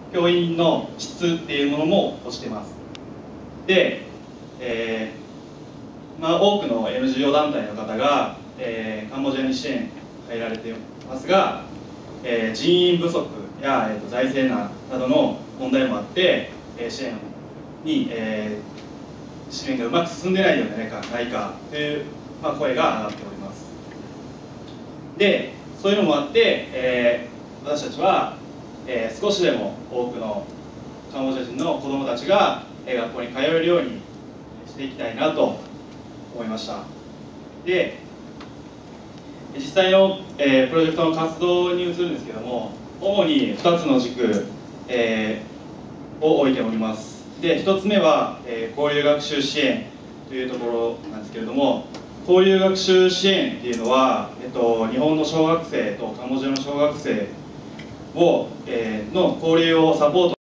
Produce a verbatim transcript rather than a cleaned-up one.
教員の質っていうものも落ちてます。で、えーまあ、多くの エヌジーオー 団体の方が、えーカンボジアに支援入られていますが、えー人員不足や、えー、と財政難などの問題もあって、えー支援に、えー支援がうまく進んでないのではないかないかという、まあ、声が上がっております。で、そういうのもあって、えー私たちは、えー少しでも多くのカンボジア人の子どもたちが、えー学校に通えるようにしていきたいなと思いました。で、実際の、えープロジェクトの活動に移るんですけども、主にふたつの軸、えーを置いております。で、ひとつめは、えー交流学習支援というところなんですけれども、交流学習支援っていうのは、えっと、日本の小学生とカンボジアの小学生を、えーの交流をサポート